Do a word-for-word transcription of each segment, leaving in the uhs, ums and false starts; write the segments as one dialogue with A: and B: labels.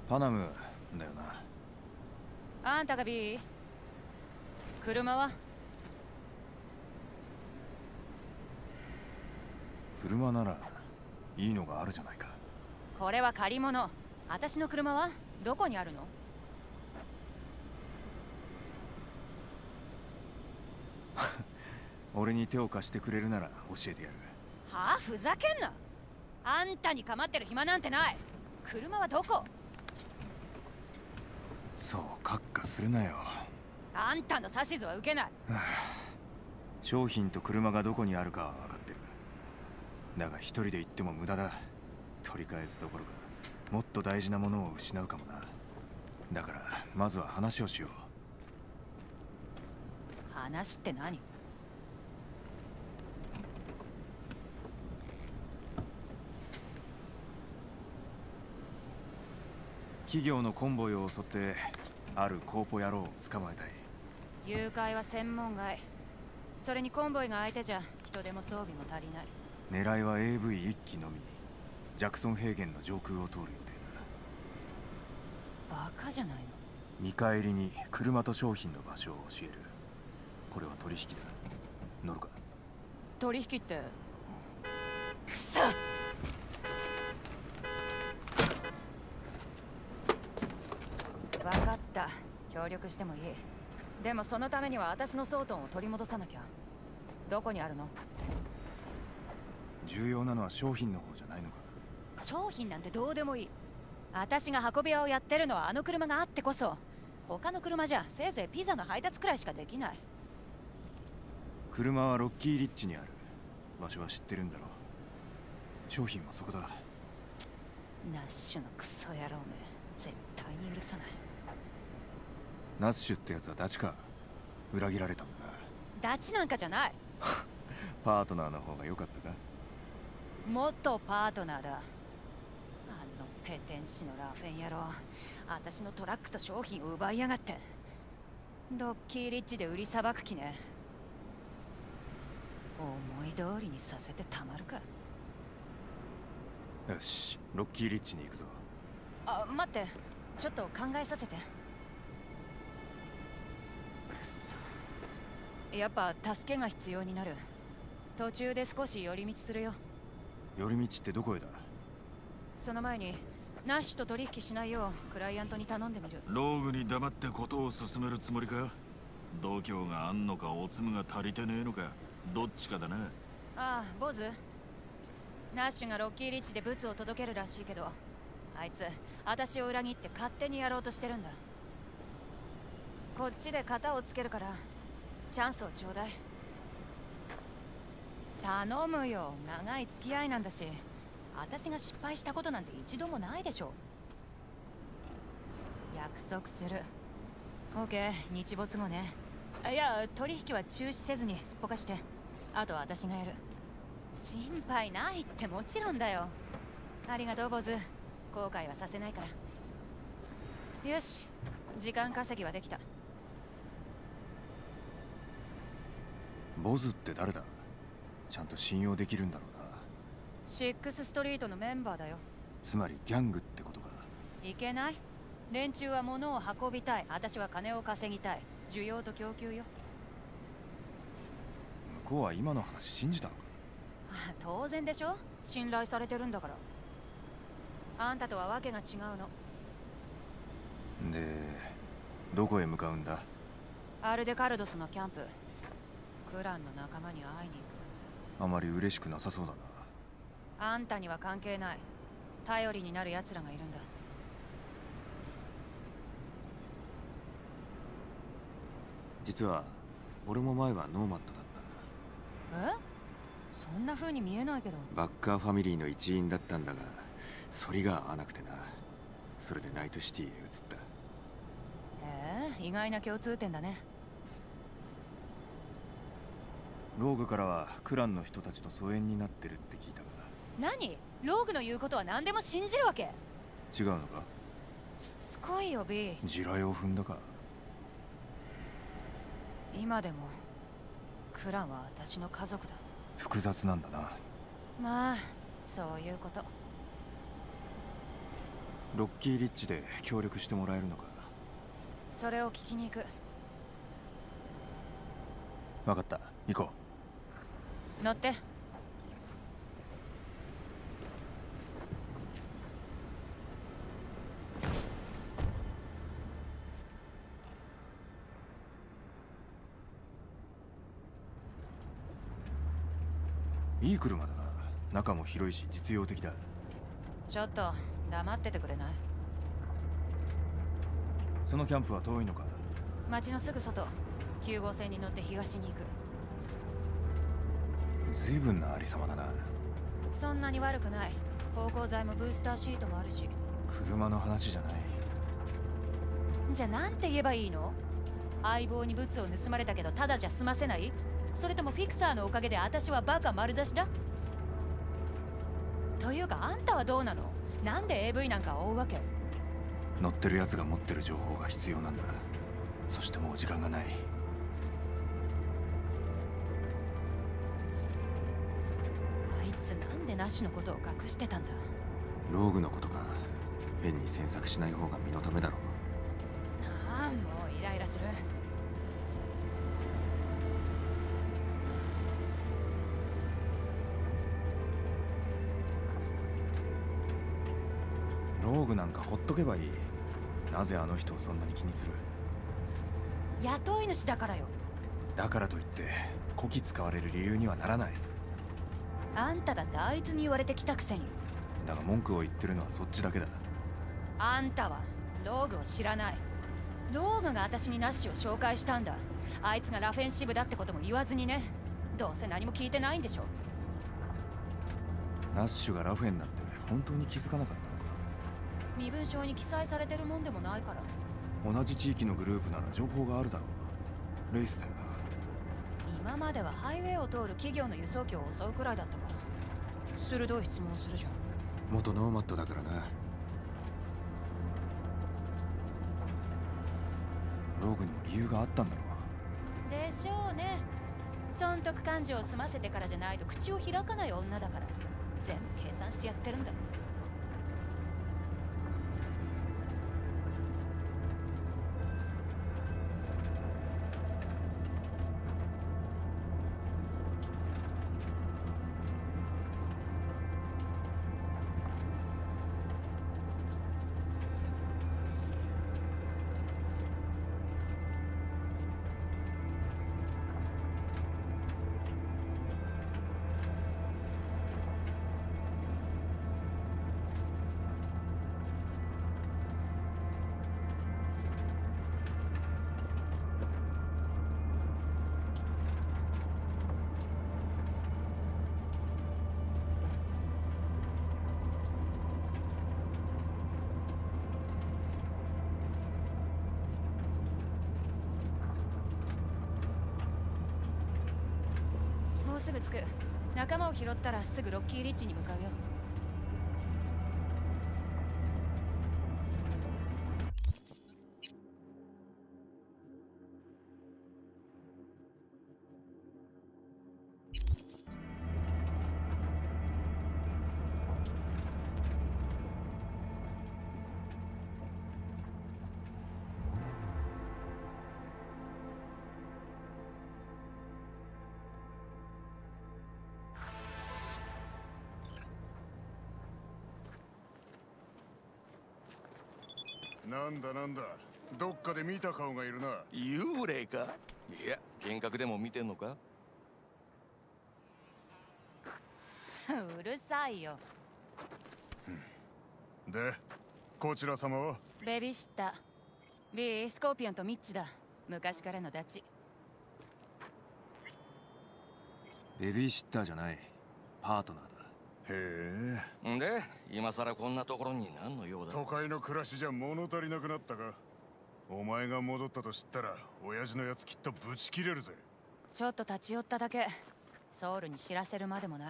A: パナムだよな。
B: あんたが B？ 車は？
A: 車ならいいのがあるじゃないか。
B: これは借り物。私の車はどこにあるの？
A: 俺に手を貸してくれるなら教えてやる。
B: はあ、ふざけんな。あんたに構ってる暇なんてない。車はどこ？
A: そうカッカするなよ。
B: あんたの指図は受けない。
A: 商品と車がどこにあるかは分かってる。だが一人で行っても無駄だ。取り返すどころかもっと大事なものを失うかもな。だからまずは話をしよう。
B: 話って何？
A: 企業のコンボイを襲ってあるコーポ野郎を捕まえたい。
B: 誘拐は専門外。それにコンボイが相手じゃ人手も装備も足りない。
A: 狙いは エーブイいっきのみ。ジャクソン平原の上空を通る予定だ。
B: バカじゃないの。
A: 見返りに車と商品の場所を教える。これは取引だ。乗るか？
B: 取引って。くそ。分かった。協力してもいい。でもそのためには私のソートンを取り戻さなきゃ。どこにあるの？
A: 重要なのは商品の方じゃないのか？
B: 商品なんてどうでもいい。私が運び屋をやってるのはあの車があってこそ。他の車じゃせいぜいピザの配達くらいしかできない。
A: 車はロッキーリッチにある。場所は知ってるんだろう。商品もそこだ。
B: ナッシュのクソ野郎め、絶対に許さない。
A: ナッシュってやつはダチか。裏切られたんだな。
B: ダチなんかじゃない。
A: パートナーの方が良かったか？
B: 元パートナーだ。あのペテン師のラフェン野郎、私のトラックと商品を奪いやがって。ロッキーリッチで売りさばく気ね。思い通りにさせてたまるか。
A: よし、ロッキーリッチに行くぞ。
B: あ、待って、ちょっと考えさせて。くそ、やっぱ助けが必要になる。途中で少し寄り道するよ。
A: 寄り道ってどこへだ？
B: その前にナッシュと取引しないようクライアントに頼んでみる。
C: ローグに黙ってことを進めるつもりか？度胸があんのかおつむが足りてねえのか、どっちかだな。
B: ああ、坊主。ナッシュがロッキーリッチでブツを届けるらしいけど、あいつ私を裏切って勝手にやろうとしてるんだ。こっちで型をつけるからチャンスをちょうだい。頼むよ、長い付き合いなんだし。私が失敗したことなんて一度もないでしょ。約束する。オーケー、日没後ね。いや、取引は中止せずにすっぽかして、あとは私がやる。心配ないって。もちろんだよ。ありがとう坊主、後悔はさせないから。よし、時間稼ぎはできた。
A: ボズって誰だ？ちゃんと信用できるんだろうな。
B: シックスストリートのメンバーだよ。
A: つまりギャングってことか。
B: いけない。連中は物を運びたい、私は金を稼ぎたい。需要と供給よ。
A: 向こうは今の話信じたのか？
B: あ、当然でしょ。信頼されてるんだから。あんたとはわけが違うの。
A: で、どこへ向かうんだ？
B: アルデカルドスのキャンプ。クランの仲間に会いに行く。
A: あまり嬉しくなさそうだな。
B: あんたには関係ない。頼りになる奴らがいるんだ。
A: 実は俺も前はノーマットだったんだ。
B: え？そんな風に見えないけど。
A: バッカーファミリーの一員だったんだが、反りが合わなくてな。それでナイトシティへ移った。
B: ええ、意外な共通点だね。
A: ローグからはクランの人たちと疎遠になってるって聞いたが。
B: 何？ローグの言うことは何でも信じるわけ？
A: 違うのか？
B: しつこいよ B。
A: 地雷を踏んだか？
B: 今でもクランは私の家族だ。
A: 複雑なんだな。
B: まあそういうこと。
A: ロッキーリッジで協力してもらえるのか。
B: それを聞きに行く。
A: 分かった、行こ
B: 乗って。
A: う。いい車だな。中も広いし実用的だ。
B: ちょっと黙っててくれない？
A: そのキャンプは遠いのか。
B: 町のすぐ外。きゅう号線に乗って東に行く。
A: 随分なありさまだな。
B: そんなに悪くない。芳香剤もブースターシートもあるし。
A: 車の話じゃない。
B: じゃあなんて言えばいいの？相棒にブツを盗まれたけどただじゃ済ませない？それともフィクサーのおかげで私はバカ丸出しだ？というかあんたはどうなの？なんで エーブイ なんか追うわけ？
A: 乗ってるやつが持ってる情報が必要なんだ。そしてもう時間がない。
B: あいつなんでナッシュのことを隠してたんだ？
A: ローグのことか。変に詮索しない方が身のためだろう。
B: ああ、もうイライラする。
A: ローグなんかほっとけばいい。なぜあの人をそんなに気にする？
B: 雇い主だからよ。
A: だからといってこき使われる理由にはならない。
B: あんただってあいつに言われてきたくせに。
A: だが文句を言ってるのはそっちだけだ。
B: あんたはローグを知らない。ローグが私にナッシュを紹介したんだ。あいつがラフェン支部だってことも言わずにね。どうせ何も聞いてないんでしょ。
A: ナッシュがラフェンだって本当に気づかなかったのか。
B: 身分証に記載されてるもんでもないから。
A: 同じ地域のグループなら情報があるだろう。レイスだよな。
B: 今まではハイウェイを通る企業の輸送機を襲うくらいだったから。鋭い質問をするじゃん。
A: 元ノーマットだからな。ローグにも理由があったんだろ
B: う。でしょうね。損得感情を済ませてからじゃないと口を開かない女だから。全部計算してやってるんだ。もうすぐ着く。仲間を拾ったらすぐロッキーリッジに向かうよ。
D: なんだなんだ、どっかで見た顔がいるな。
E: 幽霊か？いや、幻覚でも見てんのか？
B: うるさいよ。
D: で、こちら様は？
B: ベビーシッター。ビー、スコーピオンとミッチだ。昔からのダチ。
A: ベビーシッターじゃない。パートナーだ。
D: へ
E: え。んで、今さらこんなところに何の用だ？
D: 都会の暮らしじゃ物足りなくなったか。お前が戻ったと知ったら、親父のやつきっとブチ切れるぜ。
B: ちょっと立ち寄っただけ。ソウルに知らせるまでもない。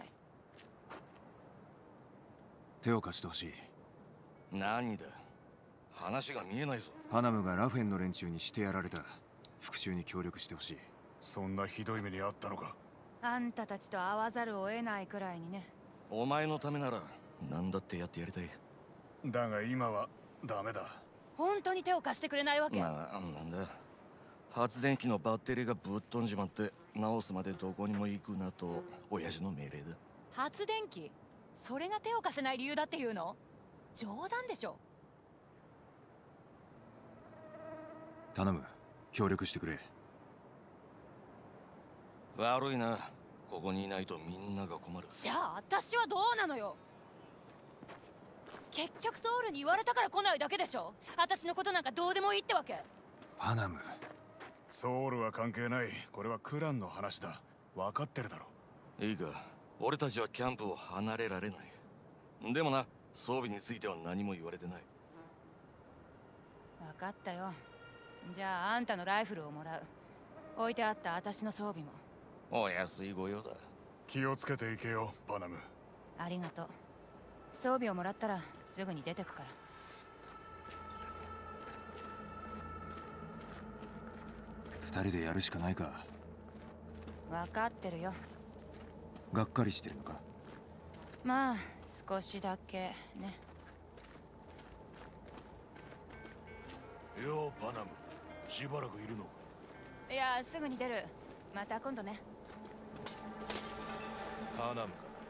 A: 手を貸してほしい。
E: 何だ？話が見えないぞ。
A: ハナムがラフェンの連中にしてやられた。復讐に協力してほしい。
D: そんなひどい目にあったのか？
B: あんたたちと会わざるを得ないくらいにね。
E: お前のためなら何だってやってやりたい。
D: だが今はダメだ。
B: 本当に手を貸してくれないわけ？
E: まあなんだ、発電機のバッテリーがぶっ飛んじまって直すまでどこにも行くなと親父の命令だ。
B: 発電機？それが手を貸せない理由だっていうの？冗談でしょ。
A: 頼む、協力してくれ。
E: 悪いな、ここにいないとみんなが困る。
B: じゃあ私はどうなのよ。結局ソウルに言われたから来ないだけでしょ。私のことなんかどうでもいいってわけ？
A: パナム。
D: ソウルは関係ない。これはクランの話だ。分かってるだろ。
E: いいか、俺たちはキャンプを離れられない。でもな、装備については何も言われてない。
B: 分かったよ。じゃああんたのライフルをもらう。置いてあった私の装備も。
E: お安いご用だ。
D: 気をつけていけよ、パナム。
B: ありがとう。装備をもらったらすぐに出てくから。
A: 二人でやるしかないか。
B: 分かってるよ。
A: がっかりしてるのか？
B: まあ少しだけね。
D: ようパナム、しばらくいるの？
B: いや、すぐに出る。また今度ね。
D: パナムか。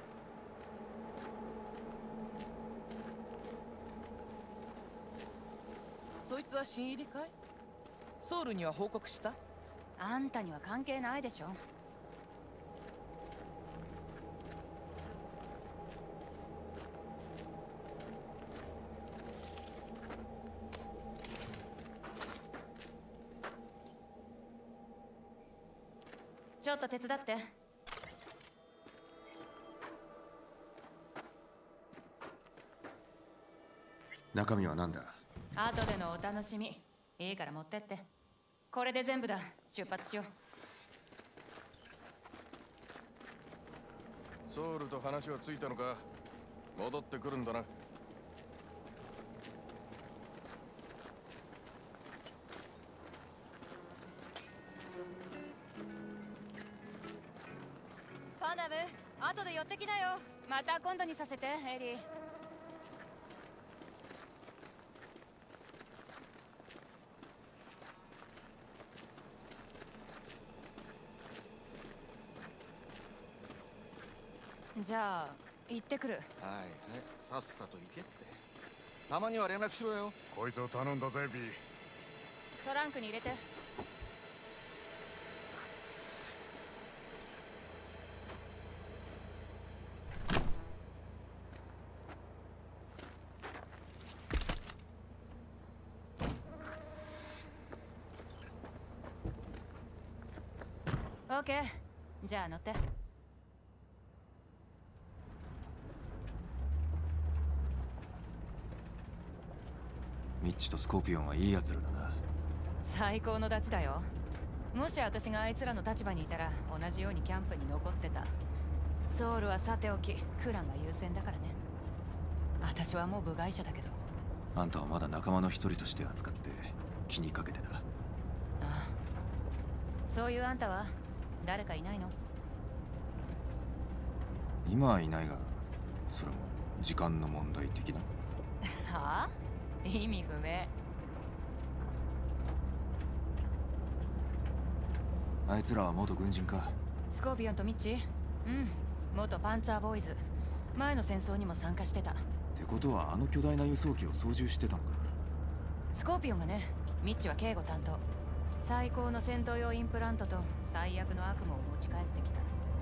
F: そいつは新入りかい？ソウルには報告した？
B: あんたには関係ないでしょ。ちょっと手伝って。
A: 中身は何だ？
B: 後でのお楽しみ。いいから持ってって。これで全部だ。出発しよう。
G: ソウルと話はついたのか？戻ってくるんだな。
B: パナム、後で寄ってきなよ。また今度にさせて、エリー。じゃあ行ってくる。
E: はいはい、さっさと行けって。たまには連絡しろよ。
D: こいつを頼んだぜ、ビー。
B: トランクに入れて。オッケー。じゃあ乗って。
A: ミッチとスコーピオンはいいやつらだな。
B: 最高のダチだよ。もし私があいつらの立場にいたら同じようにキャンプに残ってた。ソウルはさておきクランが優先だからね。私はもう部外者だけど。
A: あんたはまだ仲間の一人として扱って気にかけてた。
B: ああ、そういうあんたは誰かいないの？
A: 今はいないが、それも時間の問題的な。
B: はあ？意味不明。
A: あいつらは元軍人か？
B: スコーピオンとミッチ？うん、元パンツァーボーイズ。前の戦争にも参加してた。
A: ってことはあの巨大な輸送機を操縦してたのか？
B: スコーピオンがね、ミッチは警護担当。最高の戦闘用インプラントと最悪の悪夢を持ち帰ってきた。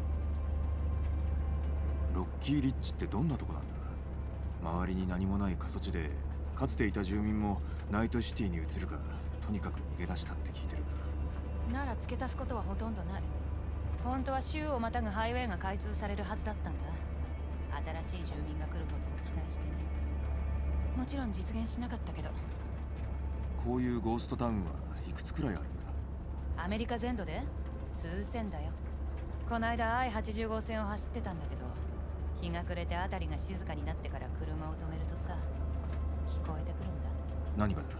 A: ロッキーリッチってどんなとこなんだ？周りに何もない過疎地で、かつていた住民もナイトシティに移るか、とにかく逃げ出したって聞いてるが。
B: なら付け足すことはほとんどない。本当は州をまたぐハイウェイが開通されるはずだったんだ。新しい住民が来ることを期待してね。もちろん実現しなかったけど。
A: こういうゴーストタウンはいくつくらいあるんだ？
B: アメリカ全土で数千だよ。こないだ アイはちじゅうご 線を走ってたんだけど、日が暮れて辺りが静かになってから車を止めるとさ、聞こえてくるんだ。
A: 何がだ？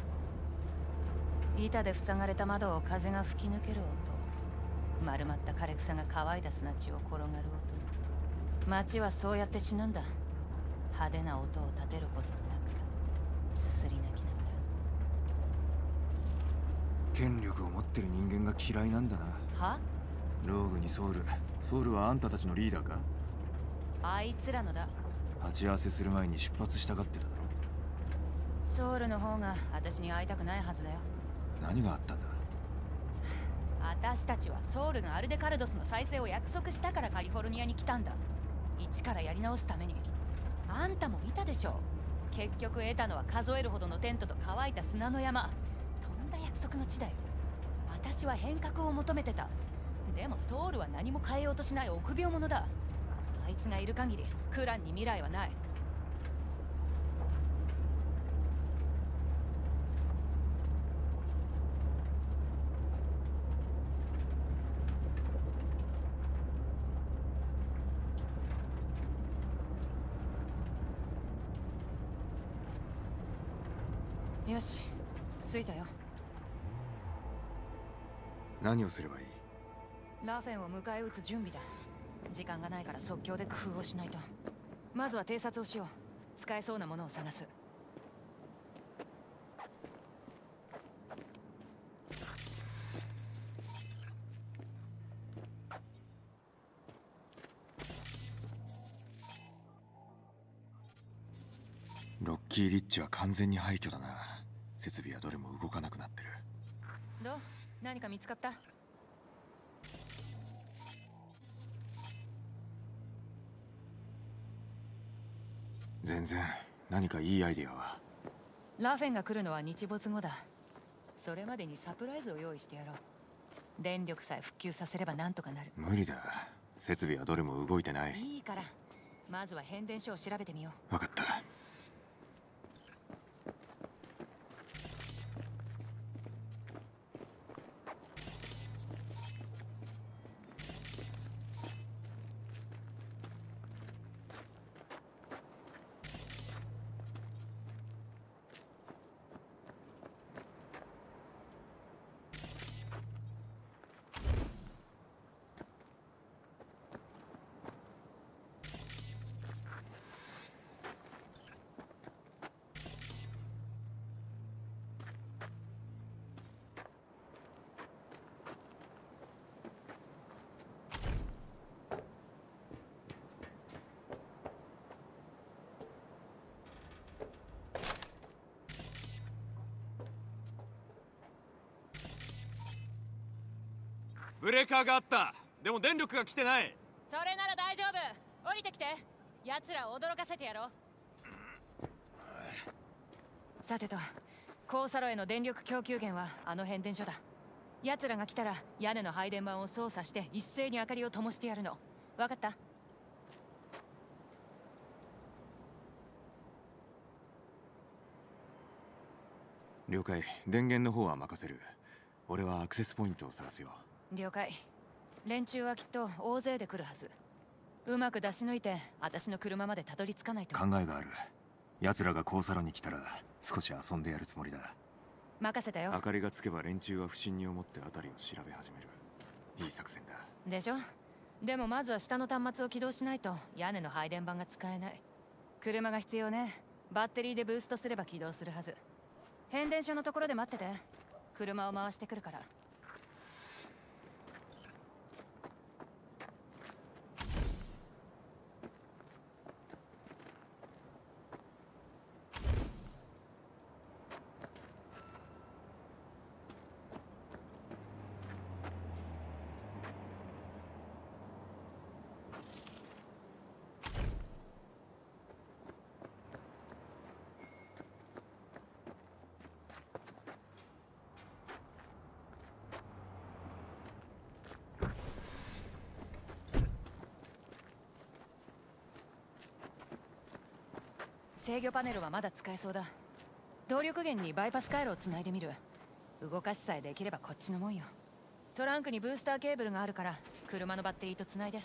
B: 板で塞がれた窓を風が吹き抜ける音。丸まった枯れ草が乾いた砂地を転がる音が。街はそうやって死ぬんだ。 派手な音を立てることもなくすすり泣きなが
A: 権力を持ってる人間が嫌いなんだな。
B: ら。は？
A: ローグにソウル。ソウルはあんたたちのリーダーか？
B: あいつらのだ。
A: 鉢合わせする前に出発したがってただろ。
B: ソウルの方が私に会いたくないはずだよ。
A: 何があったんだ？
B: 私たちはソウルがアルデカルドスの再生を約束したからカリフォルニアに来たんだ。一からやり直すために。あんたも見たでしょ。結局得たのは数えるほどのテントと乾いた砂の山。とんだ約束の地だよ。私は変革を求めてた。でもソウルは何も変えようとしない臆病者だ。あいつがいる限りクランに未来はない。よし、着いたよ。
A: 何をすればいい？
B: ラフェンを迎え撃つ準備だ。時間がないから即興で工夫をしないと。まずは偵察をしよう。使えそうなものを探す。
A: ロッキーリッチは完全に廃墟だな。設備はどれも動かなくなってる。
B: どう？何か見つかった？
A: 全然。何かいいアイディアは？
B: ラフェンが来るのは日没後だ。それまでにサプライズを用意してやろう。電力さえ復旧させればなんとかなる。
A: 無理だ。設備はどれも動いてない。
B: いいから、まずは変電所を調べてみよう。
A: 分かった。
H: ブレーカーがあった。でも電力が来てない。
B: それなら大丈夫。降りてきて。奴らを驚かせてやろう。さてと、コーサロへの電力供給源はあの変電所だ。奴らが来たら屋根の配電盤を操作して一斉に明かりを灯してやるの。分かった？
A: 了解。電源の方は任せる。俺はアクセスポイントを探すよ。
B: 了解。連中はきっと大勢で来るはず。うまく出し抜いて私の車までたどり着かないと。
A: 考えがある。奴らがコーサロに来たら少し遊んでやるつもりだ。
B: 任せたよ。
A: 明かりがつけば連中は不審に思って辺りを調べ始める。いい作戦だ。
B: でしょ。でもまずは下の端末を起動しないと屋根の配電盤が使えない。車が必要ね。バッテリーでブーストすれば起動するはず。変電所のところで待ってて。車を回してくるから。制御パネルはまだ使えそうだ。動力源にバイパス回路をつないでみる。動かしさえできればこっちのもんよ。トランクにブースターケーブルがあるから車のバッテリーとつないで。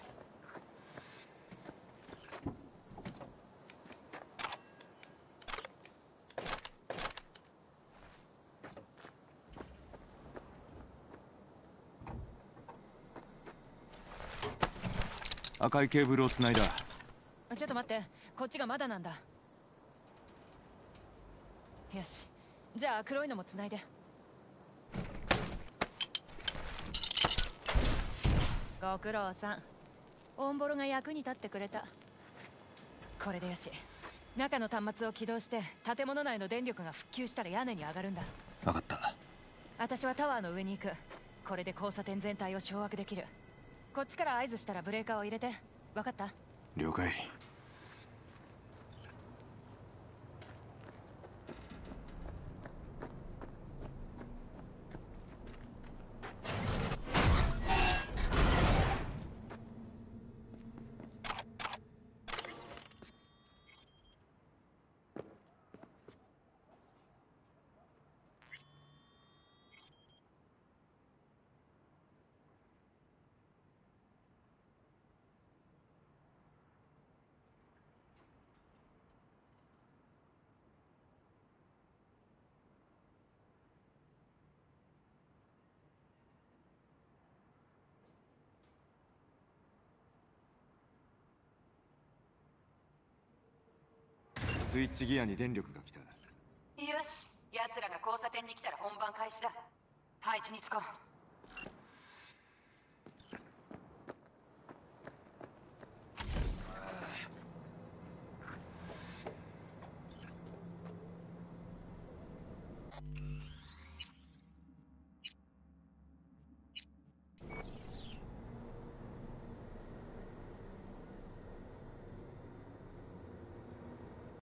A: 赤いケーブルをつないだ。
B: ちょっと待って、 こっちがまだなんだ。よし、じゃあ黒いのもつないで。ご苦労さん。オンボロが役に立ってくれた。これでよし。中の端末を起動して建物内の電力が復旧したら屋根に上がるんだ。
A: 分かった。
B: 私はタワーの上に行く。これで交差点全体を掌握できる。こっちから合図したらブレーカーを入れて。分かった？
A: 了解。スイッチギアに電力が来た。
B: よし、奴らが交差点に来たら本番開始だ。配置につこう。